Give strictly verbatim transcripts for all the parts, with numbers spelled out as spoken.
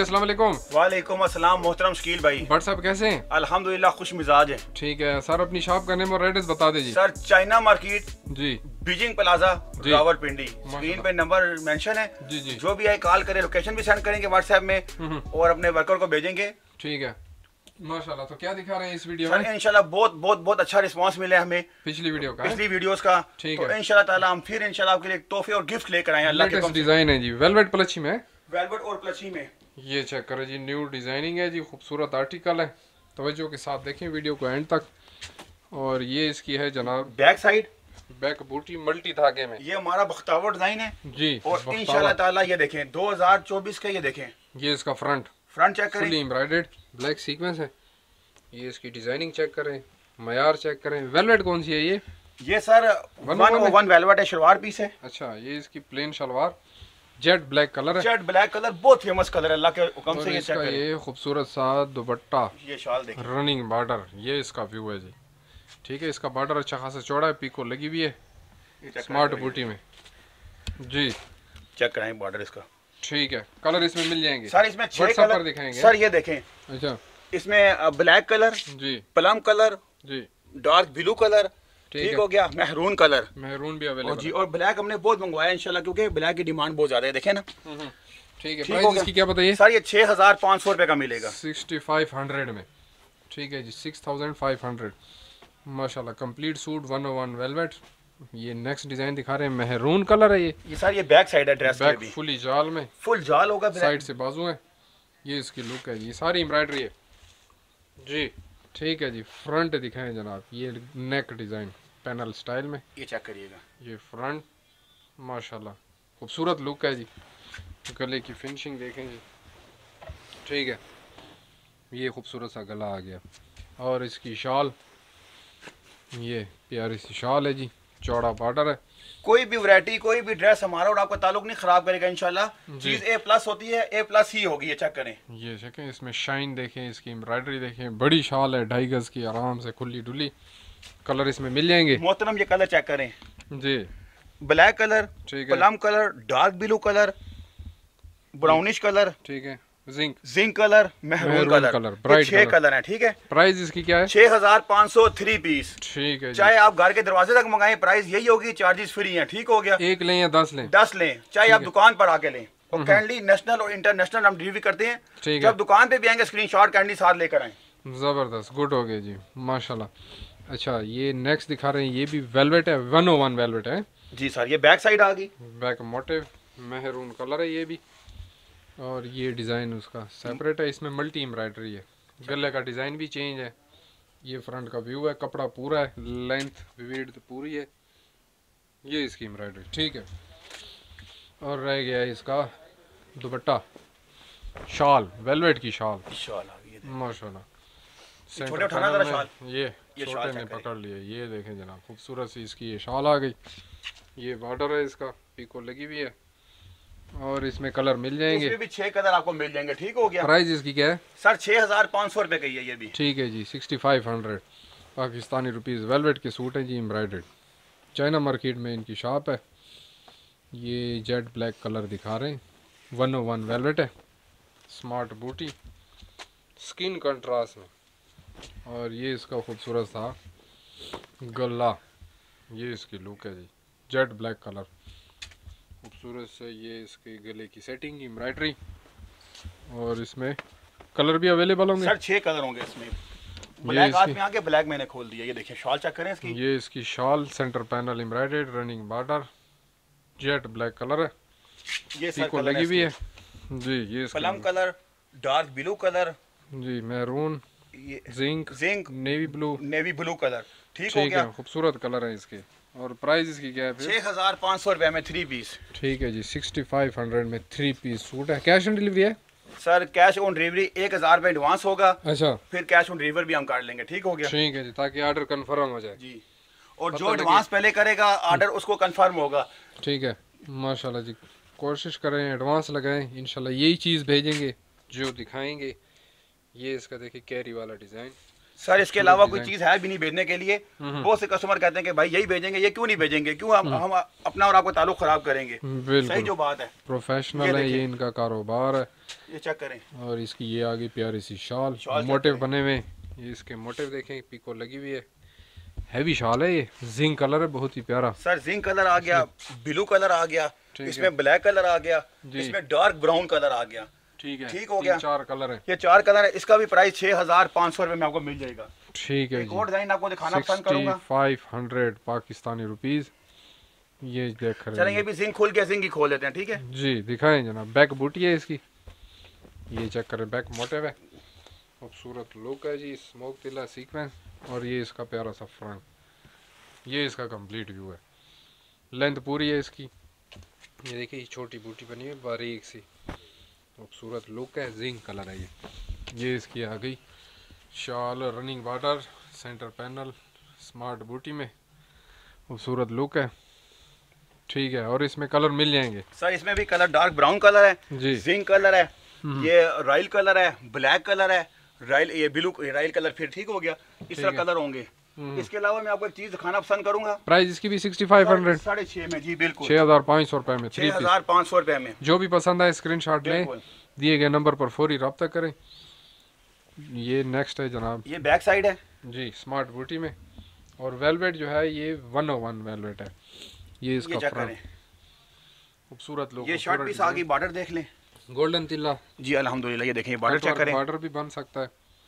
अस्सलाम वालेकुम। वालेकुम अस्सलाम मोहतरम शकील भाई। भट्ट साहब कैसे हैं? अल्हम्दुलिल्लाह खुश मिजाज है। ठीक है सर, अपनी शॉप का नेम और एड्रेस बता दीजिए। सर चाइना मार्केट जी, बीजिंग प्लाजा रावलपिंडी, स्क्रीन पे नंबर मेंशन है। जी जी, जो भी आए कॉल करे, लोकेशन भी सेंड करेंगे व्हाट्सएप में और अपने वर्कर को भेजेंगे। ठीक है माशाल्लाह। तो क्या दिखा रहे हैं इस वीडियो सर में? इंशाल्लाह बहुत बहुत बहुत अच्छा रिस्पांस मिला है हमें पिछली वीडियो का पिछली वीडियोस का। ठीक तो है, इंशाल्लाह ताला हम फिर इंशाल्लाह आपके लिए तोहफे और गिफ्ट लेकर आए हैं। अल्लाह के लेटेस्ट हुक्म से। डिजाइन है जी, वेलवेट प्लची में। वेलवेट और प्लची में ये चेक करें जी, न्यू डिजाइनिंग है जी, खूबसूरत आर्टिकल है। तवज्जो के साथ देखें वीडियो को एंड तक। और ये इसकी है जनाब बैक साइड बैक बूटी मल्टी धागे में। ये हमारा बख्तावर डिजाइन है जी, और इंशाल्लाह ताला ये देखें दो हज़ार चौबीस का। ये देखें ये इसका फ्रंट फ्रंट चेक करें, फुली एम्ब्रॉयडर्ड ब्लैक सीक्वेंस है। ये इसकी डिजाइनिंग चेक करें, मयार चेक करें। वेलवेट कौन सी है ये? ये sir one O one velvet है, शलवार पीस है। अच्छा, ये इसकी प्लेन शलवार, जेट ब्लैक कलर है। जेट ब्लैक कलर बहुत फेमस कलर है, अल्लाह के हुक्म और से। ये चेक इसका करें, ये खूबसूरत सा दुपट्टा, ये शाल देखें, रनिंग बॉर्डर, ये इसका व्यू है जी। ठीक है, इसका बॉर्डर अच्छा खासा चौड़ा है, पीको लगी हुई है स्मार्ट बूटी में जी। चेक कराएं बॉर्डर इसका। ठीक है, कलर इसमें मिल जाएंगे सर। इसमें छह WhatsApp पर कलर दिखाएंगे। सर। ये देखें, अच्छा इसमें ब्लैक कलर जी, प्लम कलर जी डार्क ब्लू कलर, ठीक ठीक है। हो गया, मेहरून कलर मेहरून भी और अवेलेबल जी। और ब्लैक हमने बहुत मंगवाया इंशाल्लाह, क्योंकि ब्लैक की डिमांड बहुत ज्यादा है। देखें ना, है। ठीक है, ठीक हो प्राइस गया। इसकी क्या बताइए? सर ये छह हजार पाँच सौ रुपए का मिलेगा, सिक्सटी फाइव हंड्रेड में। ठीक है जी, सिक्स थाउजेंड फाइव हंड्रेड माशाल्लाह। Complete suit one O one velvet. ये नेक्स्ट डिजाइन दिखा रहे हैं, मेहरून कलर है ये। ये सर ये बैक साइड है ड्रेस के बैक भी, फुली जाल में, फुल जाल होगा, साइड से बाजू है। ये इसकी लुक है, ये सारी एम्ब्रॉयडरी है जी। ठीक है जी, फ्रंट दिखाएं जनाब, ये नेक डिजाइन पैनल स्टाइल में। ये चेक करिएगा, ये फ्रंट माशाल्लाह खूबसूरत लुक है जी। गले की फिनिशिंग देखें जी। ठीक है, ये खूबसूरत सा गला आ गया। और इसकी शॉल, ये प्यारी सी शॉल है जी, चौड़ा बॉर्डर है। कोई भी वैरायटी कोई भी ड्रेस हमारा और आपका ताल्लुक नहीं खराब करेगा इंशाल्लाह। चीज ए प्लस होती है, ए प्लस ही होगी। ये चेक करें, ये देखें, इसमें शाइन देखें, इसकी एम्ब्रॉयडरी देखें, बड़ी शॉल है, ढाई गज की, आराम से खुली डुली। कलर इसमें मिल जाएंगे मोहतरम। ये कलर चेक करें, जी। ब्लैक कलर, ठीक है, plum colour, dark blue colour, brownish colour, ठीक है, जिंक जिंक कलर, मेहरून मेहरून कलर, कलर, ये ब्राइट छह कलर। कलर हैं। ठीक है, प्राइस इसकी क्या है? छह हजार पाँच सौ थ्री पीस। ठीक है जी, चाहे आप घर के दरवाजे तक मंगाएं, प्राइस यही होगी, चार्जेस फ्री हैं। ठीक हो गया, एक लें या दस लें? दस लें, चाहे आप है। दुकान पर आके लें। और कैंडली नेशनल और इंटरनेशनल हम डिलीवरी करते हैं। ठीक है, जब दुकान पे भी आएंगे स्क्रीनशॉट कैंडली साथ लेकर आए। ज़बरदस्त, गुड हो गया जी माशाल्लाह। अच्छा, ये नेक्स्ट दिखा रहे हैं, ये भी वेलवेट है, वन ओ वन वेलवेट है जी सर। ये बैक साइड आ गई, बैक मोटिव, मेहरून कलर है ये भी। और ये डिज़ाइन उसका सेपरेट है, इसमें मल्टी एम्ब्रॉयडरी है, गले का डिज़ाइन भी चेंज है। ये फ्रंट का व्यू है, कपड़ा पूरा है, लेंथ विड्थ पूरी है। ये इसकी एम्ब्रॉयडरी। ठीक है, और रह गया इसका दुपट्टा, शॉल, वेलवेट की शॉल शॉल आ गई। माशाल्लाह। छोटे उठाना जरा शॉल। ये ये छोटे शॉल ने चेक करें। पकड़ लिए। ये देखें जनाब, खूबसूरत सी इसकी ये शॉल आ गई। ये बॉर्डर है इसका, पीको लगी हुई है। और इसमें कलर मिल जाएंगे। इसमें भी छह कलर आपको मिल जाएंगे। ठीक हो गया। प्राइस इसकी क्या है? सर छह हजार पाँच सौ रुपए की है ये भी। ठीक है जी, sixty five hundred Pakistani rupees. Velvet के सूट हैं जी, एम्ब्रॉयडर्ड। चाइना मार्केट में इनकी शॉप है। ये जेट ब्लैक कलर दिखा रहे हैं, वन ओ वन वेलवेट है, स्मार्ट बूटी, स्किन कंट्रास्ट में। और ये इसका खूबसूरत सा गला, ये इसकी लुक है जी, जेट ब्लैक कलर खूबसूरत से। ये इसके गले की सेटिंग, एम्ब्रॉयडरी। और इसमें कलर भी अवेलेबल होंगे सर। छह कलर होंगे इसमें। ब्लैक हाथ में आके ब्लैक मैंने खोल दिया। ये देखिए शॉल चेक करें इसकी। ये इसकी shawl, centre panel embroidered, running border, jet black colour है, ये सर पीको कलर लगी हुई है है जी। ये इसकी plum colour, dark blue colour, जी, मैरून, ये zinc, zinc, navy blue, navy blue colour. ठीक हो ठीक गया। है, खूबसूरत कलर है इसके। और प्राइस इसकी क्या है फिर? छह हजार पाँच सौ रुपए में थ्री पीस। ठीक है जी, सिक्सटी फाइव हंड्रेड में थ्री पीस सूट है। कैश ऑन डिलीवरी है? सर कैश ऑन डिलीवरी एक हजार रुपए एडवांस होगा, अच्छा, फिर कैश ऑन डिलीवर भी हम काट लेंगे। ठीक हो गया। ठीक है जी, ताकि ऑर्डर कंफर्म हो जाए जी। और पता जो एडवांस पहले करेगा ऑर्डर उसको कंफर्म होगा। ठीक है माशाल्लाह जी। कोशिश करें एडवांस लगाएं, इंशाल्लाह यही चीज़ भेजेंगे जो दिखाएंगे। ये इसका देखिए कैरी वाला डिज़ाइन, सर इसके अलावा कोई चीज है भी नहीं भेजने के लिए। बहुत से कस्टमर कहते हैं कि भाई यही भेजेंगे, ये क्यों नहीं भेजेंगे, क्यों हम हम अपना और आपका ताल्लुक खराब करेंगे। सही जो बात है, प्रोफेशनल है, ये इनका कारोबार है। ये चेक करें। और इसकी ये आगे प्यारी सी शाल, मोटिव बने हुए, ये इसके मोटिव देखें, पीको लगी हुई है, हैवी शाल है, ये जिंक कलर है, बहुत ही प्यारा। सर जिंक कलर आ गया, ब्लू कलर आ गया, इसमें ब्लैक कलर आ गया, इसमें डार्क ब्राउन कलर आ गया। ठीक है, ठीक हो गया। चार कलर है, ये चार कलर है। इसका भी प्राइस छह हजार पाँच सौ रुपए में आपको मिल जाएगा। ठीक है। एक और डिजाइन आपको दिखाना पसंद करूंगा। Five hundred Pakistani rupees. ये देख रहे हैं, चलें ये भी जिंक खोल के जिंक ही खोल लेते हैं। ठीक है जी, दिखाएं जनाब। बैक बूटी है इसकी, ये चेक करें, बैक मोटिव है, खूबसूरत लुक है जी, स्मोक तिला सीक्वेंस। और ये इसका प्यारा सा फ्रंट, ये इसका कंप्लीट व्यू है। लेंथ पूरी है इसकी, ये देखिए छोटी बूटी बनी है बारीक सी, खूबसूरत लुक है, जिंक कलर है ये। ये इसकी आ गई shawl, running border, centre panel, smart बूटी में, खूबसूरत लुक है। ठीक है, और इसमें कलर मिल जाएंगे सर। इसमें भी कलर डार्क ब्राउन कलर है जी, जिंक कलर है, ये रॉयल कलर है, ब्लैक कलर है, रॉयल ये ब्लू रॉयल कलर, फिर ठीक हो गया। इस तरह कलर होंगे। इसके अलावा मैं आपको एक चीज दिखाना पसंद करूंगा। प्राइस इसकी भी सिक्सटी फाइव हंड्रेड, साढ़े छह में जी, बिल्कुल छह हजार पाँच सौ रुपए में, छह हजार पाँच सौ रुपए में। जो भी पसंद आए स्क्रीनशॉट लें, दिए गए नंबर पर फौरी रब्ता करें। ये नेक्स्ट है जनाब, ये बैक साइड है जी, स्मार्ट बूटी में, और वेलवेट जो है ये वन ओ वन वेलवेट है। ये इसका फ्रंट, खूबसूरत लुक। ये शर्ट पीस आगे बॉर्डर देख लें, गोल्डन तिल्ला जी, अल्हम्दुलिल्लाह। ये देखें बॉर्डर चेक करें, बॉर्डर भी बन सकता है।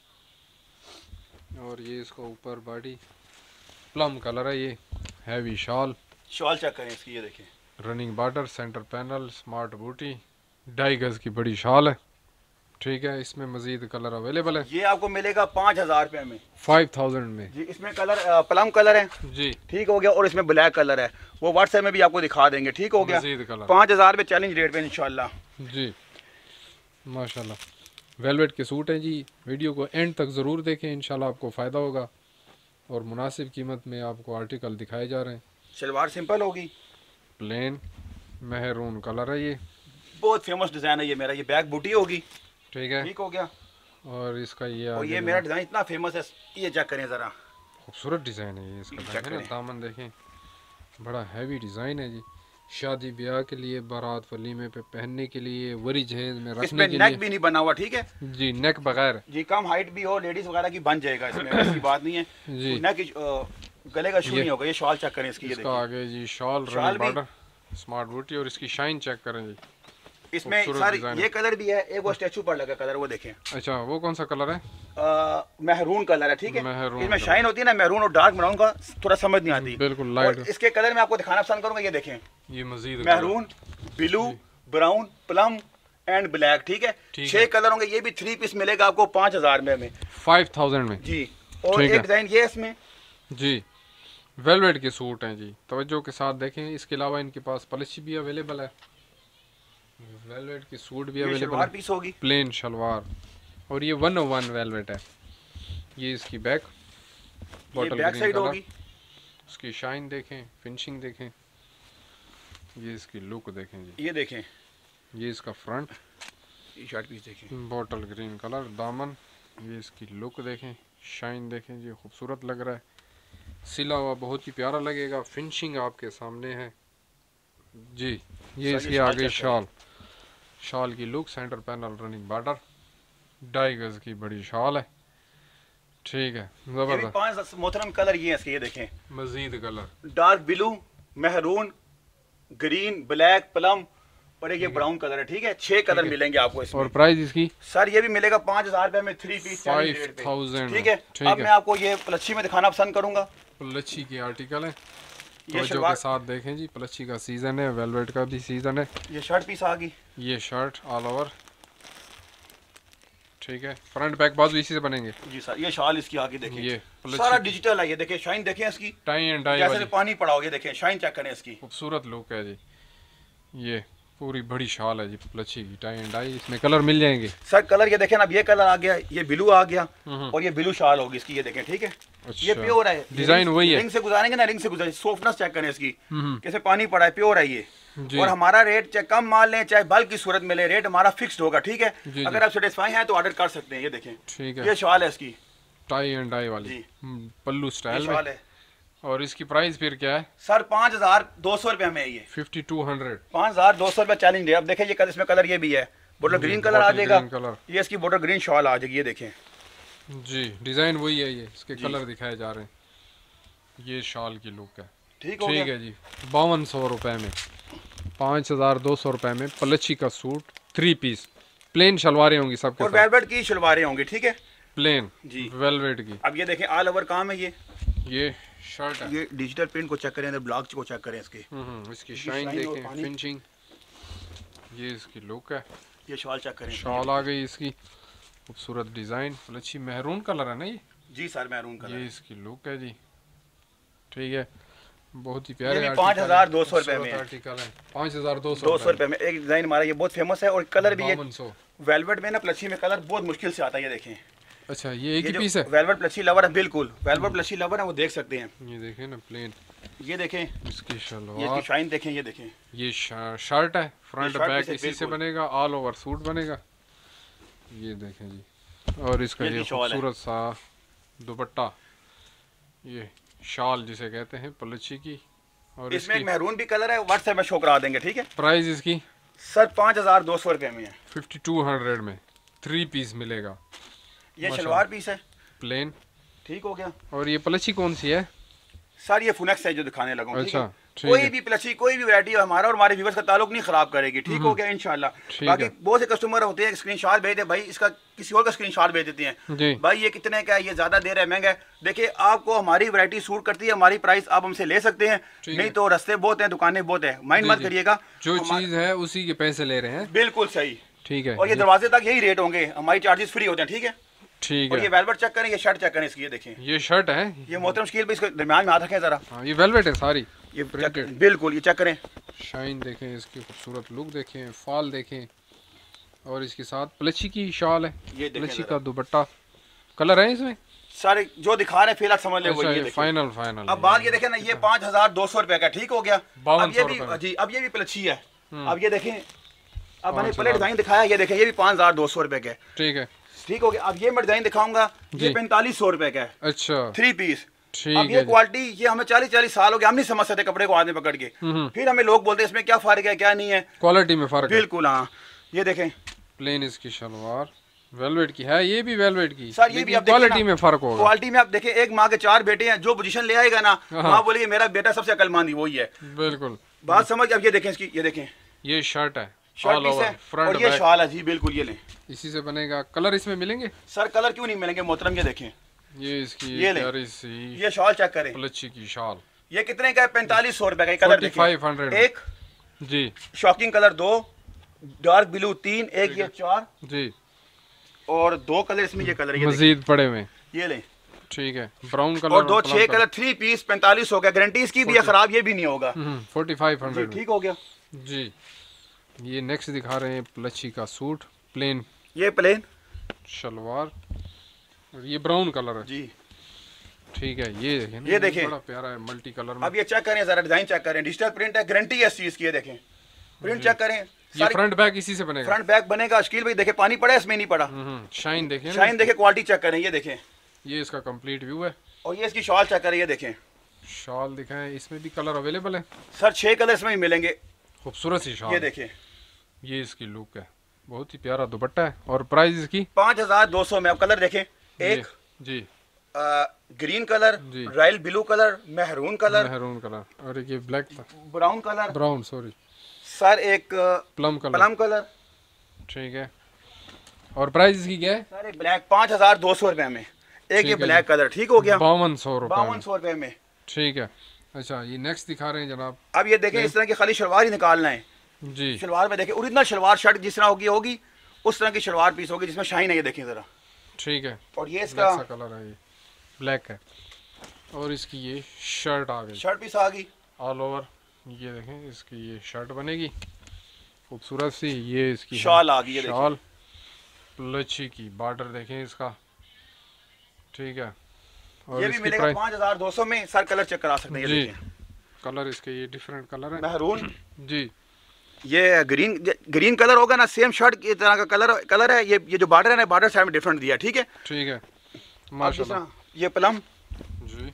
और ये इसका ऊपर बॉडी प्लम कलर है, ये हैवी शाल, शाल चेक करें इसकी, ये देखें, running border, centre panel, smart बूटी, ढाई गज की बड़ी शाल है। ठीक है, इसमें मजीद कलर अवेलेबल है। ये आपको मिलेगा पाँच हजार रुपए में, फाइव थाउजेंड में जी। इसमें कलर प्लम कलर है जी, ठीक हो गया। और इसमें ब्लैक कलर है, वो व्हाट्सएप में भी आपको दिखा देंगे। ठीक हो गया, पाँच हजार पे चैलेंज रेट पे इंशाल्लाह जी, माशाल्लाह। वेलवेट के सूट हैं जी। वीडियो को एंड तक ज़रूर देखें, इंशाल्लाह आपको फ़ायदा होगा। और मुनासिब कीमत में आपको आर्टिकल दिखाए जा रहे हैं। शलवार सिंपल होगी, प्लेन मेहरून कलर है, ये बहुत फेमस डिज़ाइन है ये मेरा। ये बैक बूटी होगी, ठीक है, ठीक हो गया। और इसका ये और ये मेरा डिज़ाइन इतना फेमस है, ये चेक करें ज़रा, खूबसूरत डिज़ाइन है ये। इसका देखें ना, दामन देखें, बड़ा हैवी डिज़ाइन है जी। शादी ब्याह के लिए, बारात वलीमे पे पहनने के लिए, वरी जहेज में रखने इसमें के नेक लिए भी नहीं बना हुआ, ठीक है जी, नेक बगैर जी। कम हाइट भी हो लेडीज वगैरह की बन जाएगा, इसमें ऐसी बात नहीं है जी। नेक गले का शू नहीं होगा। ये शॉल चेक करें इसकी, ये इसका आगे जी शॉल, रनिंग बॉर्डर, स्मार्ट बूटी, और इसकी शाइन चेक करें जी। इसमें सर ये कलर भी है, एक वो स्टैचू पर लगा कलर, वो देखें। अच्छा, वो कौन सा कलर है? मेहरून कलर है, ठीक है। मेहरून, इसमें शाइन होती है ना, मेहरून और डार्क ब्राउन का थोड़ा समझ नहीं आती, बिल्कुल लाइट। इसके कलर में आपको दिखाना पसंद करूंगा, ये देखें, ये मजीद मेहरून, blue, brown, plum and black, ठीक है। छह कलर होंगे। ये भी थ्री पीस मिलेगा आपको पाँच हजार में, फाइव थाउजेंड में जी। और एक डिजाइन ये इसमें जी, वेलवेट के सूट हैं जी, तवज्जो के साथ देखें। इसके अलावा इनके पास पलिशी भी अवेलेबल है, वेलवेट की सूट भी अवेलेबल है, पीस होगी, प्लेन शलवार। और ये वन ओ वन वेलवेट है। ये इसकी बैक बॉटल बैक साइड होगी, उसकी शाइन देखें, फिनिशिंग देखें, ये इसकी लुक देखें जी। ये देखें, ये इसका फ्रंट, ये शर्ट पीस देखें, बॉटल ग्रीन कलर, दामन, ये इसकी लुक देखें, शाइन देखें जी, खूबसूरत लग रहा है। सिला हुआ बहुत ही प्यारा लगेगा, फिनिशिंग आपके सामने है जी। ये इसकी आ गई शॉल, शॉल की look, centre panel, running border, ढाई गज की बड़ी शॉल है, ठीक है, जबरदस्त। पांच मोहतरम कलर ये इसके, ये देखें, मजीद कलर, डार्क ब्लू, मेहरून, ग्रीन, ब्लैक, प्लम और एक ये ब्राउन कलर है, ठीक है। छह कलर मिलेंगे आपको इसमें। और प्राइस इसकी सर ये भी मिलेगा पाँच हजार रुपए में, थ्री पीस फाइव थाउजेंड, ठीक है। अब मैं आपको ये प्लच्छी में दिखाना पसंद करूंगा। प्लच्छी के आर्टिकल है, ये जो के साथ देखें जी। प्लच्छी का सीजन है, वेलवेट का भी सीजन है। ये शर्ट पीस आ गई, ये शर्ट ऑल ओवर, ठीक है, फ्रंट बैक बाजू इसी से बनेंगे जी सर। ये शॉल इसकी आगे देखें, ये सारा डिजिटल है, ये देखें, शाइन देखें इसकी, टाई एंड डाई जैसे पानी पड़ा हो, ये देखें, शाइन चेक करें इसकी, खूबसूरत लुक है जी। ये पूरी बड़ी शाल है जी, प्लच्छी की, टाई एंड डाई। इसमें कलर मिल जाएंगे सर। कलर ये देखें ना, अब ये कलर आ गया, ये ब्लू आ गया, और ये ब्लू शाल होगी इसकी, ये देखें, ठीक है। अच्छा, ये प्योर है, डिजाइन वही है, रिंग से गुजारेंगे ना, रिंग से गुजारेंगे, सॉफ्टनेस चेक करें इसकी, कैसे पानी पड़ा है, प्योर है ये। और हमारा रेट चाहे कम माल लें चाहे बल्क की सूरत में ले, रेट हमारा फिक्स्ड होगा, ठीक है। अगर आप सेटिस्फाई हैं तो ऑर्डर कर सकते हैं। ये देखें, ठीक है, ये शॉल है इसकी, टाई एंड डाई वाली हम्म, पल्लू स्टाइल में है। और इसकी प्राइस फिर क्या है? सर पाँच हजार दो सौ रुपये में है ये, फिफ्टी टू हंड्रेड पाँच हजार दो सौ रुपये चैलेंज है। अब देखिए ये कलर, इसमें कलर ये भी है, बॉर्डर ग्रीन कलर आ जाएगा, कलर ये इसकी बॉर्डर ग्रीन शॉल आ जाएगी, ये देखें जी, डिजाइन वही है, ये इसके कलर दिखाए जा रहे हैं। ये शॉल की लुक है। ठीक हो ठीक है जी, बावन सौ रुपये में, पाँच हजार दो सौ रुपये में पलची का सूट थ्री पीस, प्लेन शलवारें होंगी सबके और साथ, वेलवेट की शलवारें होंगी, ठीक है, प्लेन जी वेलवेट की। अब ये देखें ऑल ओवर काम है, ये ये शर्ट है, ये डिजिटल प्रिंट को चेक करें, अंदर ब्लॉक को चेक करें इसके, हम्म, इसकी शाइन शाइन और देखें, पानी। फिनिशिंग, ये इसकी लुक है। ये शॉल चेक करें, शॉल आ गई इसकी, खूबसूरत डिजाइन, पलची मेहरून कलर है ना ये, जी सर मैरून कलर, ये इसकी लुक है जी। ठीक है, बहुत ही प्यारे पाँच हजार दो सौ रुपये में आर्टिकल है, पाँच हजार दो सौ दो सौ रुपये में। एक डिजाइन हमारा ये बहुत फेमस है, और कलर भी ये बावन सौ। वेलवेट में ना प्लची में कलर बहुत मुश्किल से आता है, ये देखें, अच्छा ये एक ये ही पीस है, वेलवेट प्लची लवर है, बिल्कुल वेलवेट प्लची लवर है, वो देख सकते हैं, ये देखें ना प्लेन, ये देखें, इसकी ये शलवार, इसकी शाइन देखें, ये देखें, ये शा- शर्ट है, फ्रंट शर्ट बैक से इसी से बिल्कुल। बनेगा, ऑल ओवर सूट बनेगा, ये देखें जी। और इसका ये ये भी शॉल है। खूबसूरत सा दुपट्टा, ये शाल जिसे कहते हैं पलची की, और इसमें एक इसकी मैरून भी कलर है, व्हाट्सएप में शो करा देंगे, ठीक है। प्राइस इसकी सर पाँच हजार दो सौ रुपये में है, फिफ्टी टू हंड्रेड में थ्री पीस मिलेगा, ये माशाल्लाह। शलवार पीस है, प्लेन। ठीक हो गया। और ये पलची कौन सी है? सर ये फुनेक्स है जो दिखाने लगा हूं, ठीक अच्छा, है? ठीक कोई है। भी प्लची, कोई भी वैरायटी हमारा और हमारे व्यूअर्स का ताल्लुक नहीं खराब करेगी, ठीक हो गया इंशाल्लाह। ठीक बाकी है। बहुत से कस्टमर होते हैं स्क्रीनशॉट भेज दे, भाई इसका किसी और का स्क्रीनशॉट भेज देते हैं, जी भाई ये कितने का है, ये ज्यादा दे रहा है, महंगा है। देखिए आपको हमारी वैरायटी सूट करती है, हमारी प्राइस आप हमसे ले सकते हैं, ठीक नहीं है। तो रास्ते बहुत हैं, दुकानें बहुत है, माइंड जी, मत जी। करिएगा। जो हमा- चीज है उसी के पैसे ले रहे हैं। बिल्कुल सही, ठीक है और ये जी, दरवाजे तक यही रेट होंगे, हमारी चार्जेस फ्री होते हैं, ठीक है। ठीक और ये है। वेलवेट चेक करें, ये शर्ट चेक करें इसकी, ये देखें, ये शर्ट है, ये मोहतरम शकील भाई इसको दरमियान में हाथ रखें जरा, हाँ ये वेलवेट है सारी, ये check Printed। करें, बिल्कुल ये चेक करें, शाइन देखें, इसकी खूबसूरत लुक देखें, फॉल देखें, और इसके साथ प्लची की शॉल है, ये देखें प्लची जरा। का दुपट्टा, कलर है इसमें। सारे जो दिखा रहे हैं फिलहाल समझ ले अच्छा, वही, ये ये देखें। फाइनल फाइनल अब बात ये देखें ना, ये पाँच हजार दो सौ रुपए का, ठीक हो गया। बावन अब ये सौ भी रुपए। जी, अब ये भी प्लची है, हम्म। अब ये देखें, अब मैंने पाँच पहले हजार। डिजाइन दिखाया, ये देखें, ये भी पाँच हजार दो सौ रुपए का है, ठीक है, ठीक हो गया। अब ये मैं डिजाइन दिखाऊंगा, ये जी। पैंतालीस सौ रुपए का है, अच्छा थ्री पीस। ठीक अब है ये जी। क्वालिटी, ये हमें चालीस चालीस साल हो गए, हम नहीं समझ सकते कपड़े को हाथ में पकड़ के, हम्म, फिर हमें लोग बोलते हैं इसमें क्या फर्क है क्या नहीं है, क्वालिटी में फर्क है। बिल्कुल हाँ। ये देखें प्लेन इसकी शलवार वेलवेट की है, ये भी वेलवेट की, सर, ये भी लेकिन आप देखिए क्वालिटी ना, में फर्क होगा। क्वालिटी में आप देखिए, एक माँ के चार बेटे हैं, जो पोजीशन ले आएगा ना, हाँ। माँ बोलेगी मेरा बेटा सबसे अकलमंद ही वही है, बिल्कुल। बात समझ। अब ये देखें इसकी, ये देखें ये शर्ट है, शर्ट ऑल पीस ओवर है, फ्रंट और ये बैक, शॉल है जी, बिल्कुल ये लें। इसी से बनेगा। कलर इसमें मिलेंगे? सर कलर क्यों नहीं मिलेंगे मोहतरम, ये देखें, ये इसकी ये ले। प्यारी सी ये शॉल चेक करें, प्लची की शॉल, ये कितने का है, पैंतालीस सौ रुपए का। ये कलर फोर्टी देखिए, फाइव हंड्रेड एक जी शॉकिंग कलर, दो डार्क ब्लू, तीन, एक ये चार, जी, और दो कलर इसमें, ये कलर ये देखिए, मजीद पड़े हुए। ये लें, ठीक है, ब्राउन कलर और दो छह कलर, थ्री पीस पैंतालीस हो गया, गारंटी इसकी भी है, खराब ये भी नहीं होगा फोर्टी फाइव जी, हंड्रेड ठीक हो गया। जी। ये नेक्स्ट दिखा रहे हैं प्लची का सूट, प्लेन ये प्लेन शलवार, और ये ब्राउन कलर है, जी। ठीक है। ये देखें ना, ये देखें। बड़ा प्यारा है, मल्टी कलर में। अब ये चेक करें जरा, डिजाइन चेक करें, डिजिटल प्रिंट है, गारंटी है इस चीज की, ये देखें प्रिंट चेक करें, ये फ्रंट बैक इसी से बनेगा। फ्रंट बैक बनेगा। शकील भाई देखे, पानी पड़ा है इसमें, नहीं पड़ा, शाइन देखें ना, शाइन देखे, क्वालिटी चेक करें, ये देखें, ये इसका कंप्लीट व्यू है। और ये इसकी शॉल चेक करें, ये देखें शॉल दिखाएं, इसमें भी कलर अवेलेबल है, सर, छह कलर इसमें भी मिलेंगे, खूबसूरत सी शॉल। ये देखें, ये इसकी लुक है, बहुत ही प्यारा दुपट्टा है। और प्राइस इसकी पाँच हजार दो सौ में। अब कलर देखें, एक ये- जी आ, ग्रीन कलर, जी। रॉयल ब्लू कलर, मेहरून कलर, मेहरून कलर, और एक ये ब्लैक था, brown colour, brown sorry, sir एक प्लम कलर, प्लम कलर, ठीक है। और प्राइस इसकी क्या है? सर एक ब्लैक, पाँच हजार दो सौ रुपए में। एक ठीक ये है ब्लैक कलर, ठीक हो गया, बावन सौ रुपए बावन में, सौ रुपए में। ठीक है। अच्छा, ये नेक्स्ट दिखा रहे हैं जनाब, अब ये देखें, इस तरह की खाली शलवार ही निकालना है, जी शलवार में देखें, ओरिजिनल शलवार शर्ट जिस तरह होगी होगी उस तरह की शलवार पीस होगी, जिसमें शाइन है, ये देखें जरा। ठीक है। और ये इसका ब्लैक सा कलर है, ये ब्लैक है। और इसकी ये शर्ट आ गई शर्ट पीस आ गई, ऑल ओवर, ये देखें इसकी ये शर्ट बनेगी खूबसूरत सी। ये इसकी शॉल आ गई, ये देखें। शॉल प्लची की, बॉर्डर देखें इसका, ठीक है। और ये भी इसकी मिलेगा प्राइस पाँच हजार दो सौ में। सर कलर चेक करा सकते हैं, ये जी, देखें, कलर इसके ये डिफरेंट कलर है मेहरून, जी, ये ग्रीन, ग्रीन कलर होगा ना, सेम शर्ट की तरह का कलर कलर है। ये ये जो बॉर्डर है ना, बॉर्डर साइड में डिफरेंट दिया, ठीक है। ठीक है। माशाल्लाह। ये प्लम जी,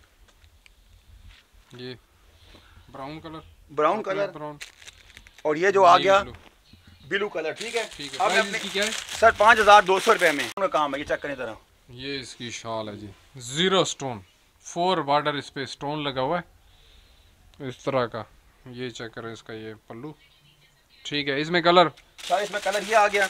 ये brown colour, brown colour, brown, और ये जो आ गया ब्लू, ब्लू कलर। ठीक है, ठीक अब है। अपने इसकी क्या है सर पाँच हजार दो सौ रुपए में काम है। ये चेक करें जरा, ये इसकी शॉल है जी, जीरो स्टोन, फोर बॉर्डर इस पे स्टोन लगा हुआ है इस तरह का। ये चेक करें इसका ये पल्लू। ठीक है, इसमें कलर, सर इसमें कलर ये आ गया,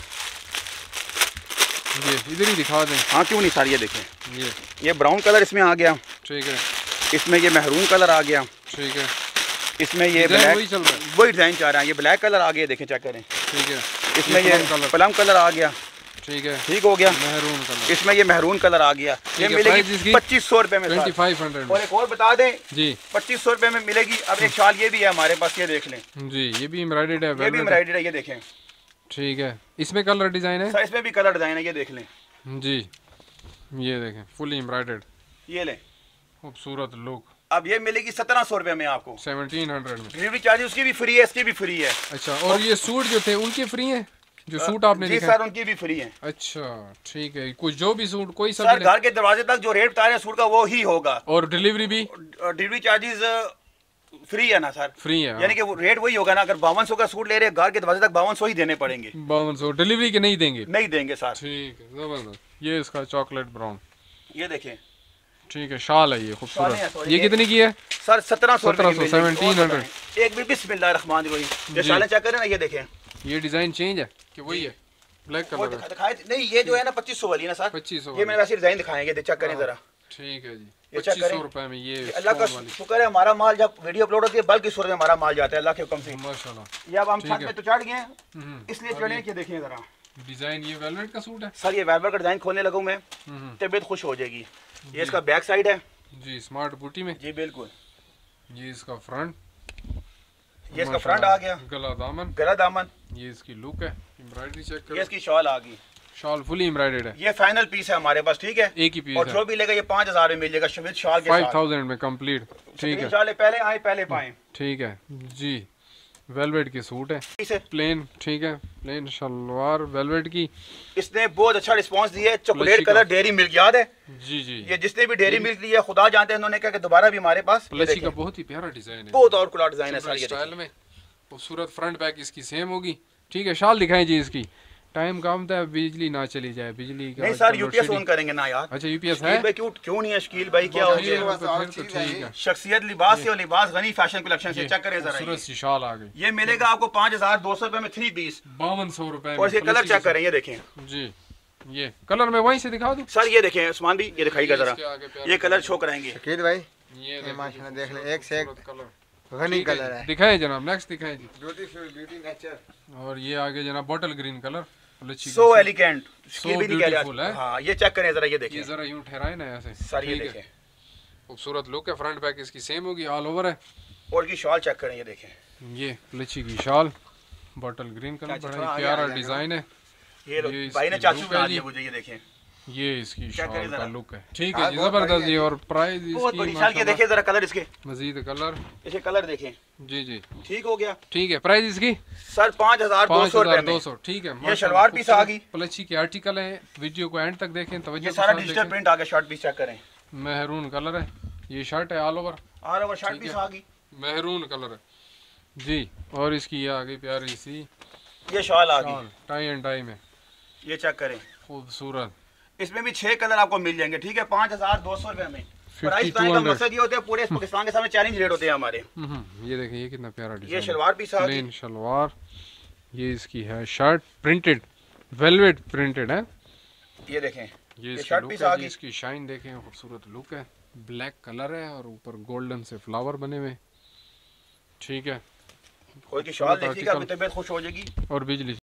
ये इधर ही दिखा दें। हाँ क्यों नहीं सर, ये देखें, ये ये ब्राउन कलर इसमें आ गया। ठीक है, इसमें ये महरून कलर आ गया। ठीक है, इसमें ये डिजाइन ब्लैक, वही चल रहा है, वही डिजाइन चाह रहा है। ये ब्लैक कलर आ गया, देखें चेक करें। ठीक है, इसमें ये कलर, प्लम कलर आ गया। ठीक है, ठीक हो गया। महरून कलर, इसमें ये महरून कलर आ गया। ये मिलेगी पच्चीस सौ रुपए में, ट्वेंटी फाइव हंड्रेड। और एक और बता दें जी, पच्चीस सौ रुपए में मिलेगी। अब एक शाल ये भी है हमारे पास, ये देख लें, जी, ये भी एम्ब्रॉयडर्ड है, ये भी एम्ब्रॉयडर्ड है, ये देखें। ठीक है, इसमें कलर डिजाइन है सर इसमें भी कलर डिजाइन है, ये देख लें जी, ये देखें फुली एम्ब्रॉयडर्ड, ये लें। खूबसूरत लुक। अब ये मिलेगी सत्रह सौ रुपए में आपको, सेवनटीन हंड्रेड में। डिलीवरी चार्ज उसकी भी फ्री है, इसकी भी फ्री है। अच्छा, और ये सूट जो थे उनके फ्री हैं, जो सूट आपने जी दिखाए? सर उनकी भी फ्री है। अच्छा, ठीक है, कुछ जो भी सूट कोई सा सर भी ले- घर के दरवाजे तक जो रेट बता रहे हैं सूट का वो ही होगा, और डिलीवरी भी डिलीवरी चार्जेस फ्री है ना सर, फ्री है। यानी कि वो रेट वही होगा ना। अगर बावन सौ का सूट ले रहे हैं घर के दरवाजे तक बावन सौ ही देने पड़ेंगे, बावन सौ डिलीवरी के नहीं देंगे? नहीं देंगे सर। ठीक है, जबरदस्त। ये इसका चॉकलेट ब्राउन, ये देखें ठीक है, शाल है ये शालें हैं, खूबसूरत। सॉरी, ये ये- कितनी की है? सर सत्रह सौ सत्रह सौ, सेवनटीन हंड्रेड। एक भी बिस्मिल्लाहिर्रहमानिर्रहीम। ये जी। शालें चेक करें ना, ये देखें, ये डिजाइन चेंज है कि वही है? ब्लैक वो कलर दिखा- है, दिखाए नहीं, ये जो है ना पच्चीस सौ वाली है ना सर, पच्चीस सौ ये मैंने वैसे डिजाइन दिखाएंगे, चेक करें जरा। ठीक है जी, ये चेक पच्चीस करें। सौ रुपए में ये ये अल्लाह का स्टोन वाली। शुक्र है, हमारा माल जब वीडियो अपलोड होती है बल्क की सूरत में हमारा माल जाता है अल्लाह के हुक्म से। माशाल्लाह। ये अब हम ठीक छत है। पे तो चढ़ गए हैं, हम्म, इसलिए अब चढ़े ये कि देखिए जरा। डिजाइन ये वेलवेट का सूट है? सर ये वेलवेट का डिजाइन खोलने लगूं मैं, हम्म, तबीयत खुश हो जाएगी। ये इसका बैक साइड है जी, स्मार्ट बूटी में। जी बिल्कुल। ये इसका फ्रंट, ये इसका फ्रंट आ गया, गला दामन, गला दामन। ये इसकी लुक है, एम्ब्रॉयडरी चेक ये करो, इसकी शॉल आ गई, शॉल फुली एम्ब्रॉयडर्ड है। ये फाइनल पीस है हमारे पास। ठीक है, एक ही पीस और है, जो भी लेगा ये पाँच हजार में मिल जाएगा विद शॉल के फाइव साथ। थाउजेंड में कंप्लीट। ठीक है, इंशाल्लाह पहले आए पहले पाए। ठीक है जी, वेलवेट के सूट है, इसे प्लेन। ठीक है, प्लेन शलवार वेलवेट की। इसने बहुत अच्छा रिस्पांस दिया है। चॉकलेट प्लची का। कलर डेयरी मिल्क याद है, जी जी, ये जिसने भी डेयरी मिल्क लिया खुदा जानते हैं, उन्होंने कहा कि दोबारा भी हमारे पास ये प्लची का देखें, बहुत ही प्यारा डिजाइन है, बहुत और कुला डिजाइन है सर। ये स्टाइल देखिए। में खूबसूरत। फ्रंट बैक इसकी सेम होगी। ठीक है, शाल दिखाएं जी इसकी। टाइम कम था, बिजली ना चली जाए, बिजली का नहीं सर आजकल यूपीएस लोड ऑन करेंगे ना यार। अच्छा, यूपीएस शकील है? भाई क्यों क्यों नहीं है शकील भाई, क्या हो ठीक है, गया? तो फिर तो ठीक है। शख्सियत लिबास से और लिबास गनी फैशन कलेक्शन से ये चेक करें जरा। खूबसूरत ये। सी शाल आ गई, ये मिलेगा आपको पाँच हजार दो सौ रुपए में थ्री पीस, बावन सौ रुपए और इसके कलर चेक करें, ये देखें जी। ये कलर मैं वहीं से दिखा दूं? सर, ये देखें उस्मान भी, ये दिखाइएगा जरा, इसके आगे प्यारा ये कलर शो कराएंगे। शकील भाई ये ये देखो, माशाल्लाह देख ले, एक से एक खूबसूरत कलर। गनी ठीक है कलर जी, है। दिखाएं जनाब, नेक्स्ट दिखाएं जी। Beautiful, beauty nature. और ये आगे जनाब बॉटल ग्रीन कलर, लच्छी सो का एलिगेंट, So शकील भी नहीं कह beautiful रहा। है। हाँ ये चेक करें जरा, ये ये देखें जरा यूं ठहराए ना ऐसे। सर, ये ठीक है, देखें, खूबसूरत लुक है। फ्रंट बैक इसकी सेम होगी, ऑल ओवर है। और की शॉल चेक करें, ये देखें, ये लच्छी की शाल, बॉटल ग्रीन कलर, अच्छा, बड़ा थोड़ा ही आगे प्यारा आ जाएगा। डिजाइन है। ये लो, ये भाई ने इसकी चाचू look बना है दिया जी। मुझे, ये देखें ये इसकी क्या करें शाल का जरा? लुक है। ठीक हाँ, है जी, बहुत जबरदस्त बढ़िया जी। और प्राइस बहुत इसकी बड़ी शाल के माशाल्लाह देखें जरा कलर इसके, मजीद कलर। इसके कलर देखें। जी जी, ठीक हो गया ठीक है। प्राइस इसकी सर पाँच हजार दो पाँच सौ हजार रुपए दो में। सौ ठीक है। ये माशाल्लाह, शलवार पीस आ गई। प्लची के आर्टिकल है, वीडियो को एंड तक देखें, तवज्जो ये के सारा साथ डिजिटल देखें। प्रिंट आ गया, शर्ट पीस चेक करें, मेहरून कलर है, ये शर्ट है ऑल ओवर और ओवर शर्ट ठीक पीस है। आ गई। मेहरून कलर है जी। और इसकी ये आ गई प्यारी सी ये शॉल आ गई, शाल, टाई एंड टाई में, ये चेक करें। खूबसूरत। इसमें भी छह कलर आपको मिल जाएंगे। ठीक है, पाँच हजार दो सौ रुपए में। प्राइस फिफ्टी बताने टू का हंड्रेड। मकसद ये होता है, पूरे पाकिस्तान के सामने चैलेंज रेट होते हैं हमारे। ये देखिए, ये कितना प्यारा डिजाइन ये है। शलवार पीस आ गई, प्लेन शलवार, ये इसकी है शर्ट, प्रिंटेड वेलवेट प्रिंटेड है। ये देखें, ये ये इसकी शर्ट लुक पीस है आ जी, गई। इसकी शाइन देखें, खूबसूरत लुक है। ब्लैक कलर है और ऊपर गोल्डन से फ्लावर बने हुए। ठीक है, कोई की शॉल खूबसूरत देखिएगा, आर्टिकल। तबीयत खुश हो जाएगी। और बिजली